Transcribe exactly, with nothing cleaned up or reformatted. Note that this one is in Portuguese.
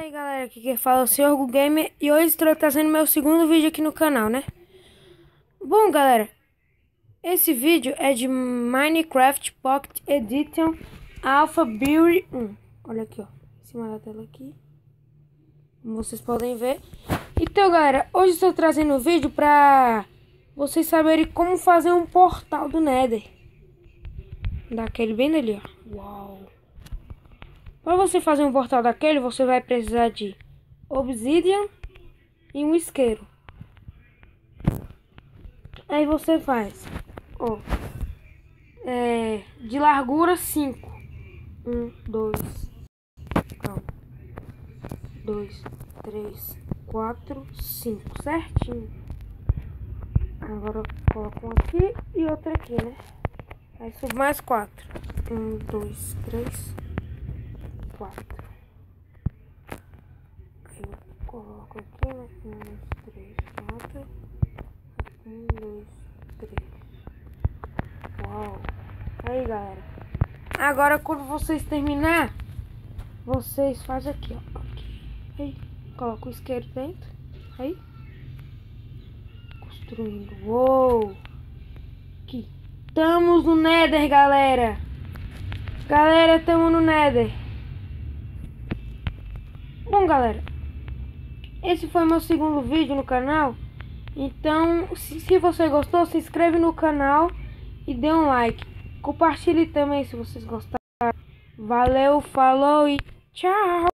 Fala aí galera, aqui quem fala é o senhor Gu Gamer e hoje estou trazendo meu segundo vídeo aqui no canal, né? Bom galera, esse vídeo é de Minecraft Pocket Edition Alpha Build um. Olha aqui ó, em cima da tela aqui, como vocês podem ver. Então galera, hoje estou trazendo um vídeo pra vocês saberem como fazer um portal do Nether. Daquele bem ali ó, uau! Para você fazer um portal daquele, você vai precisar de obsidian e um isqueiro. Aí você faz, ó, é, de largura cinco. Um, dois, calma. Dois, três, quatro, cinco, certinho. Agora eu coloco um aqui e outro aqui, né? Aí subo mais quatro. Um, dois, três, quatro. Aí eu coloco aqui, né? Um, dois, três, quatro. Um, dois, três. Uau! Aí, galera. Agora, quando vocês terminar, vocês fazem aqui, ó. Aqui. Aí, coloca o isqueiro dentro. Aí. Construindo. Uou! Aqui. Estamos no Nether, galera. Galera, estamos no Nether. Bom, galera, esse foi meu segundo vídeo no canal. Então, se, se você gostou, se inscreve no canal e dê um like. Compartilhe também se vocês gostaram. Valeu, falou e tchau!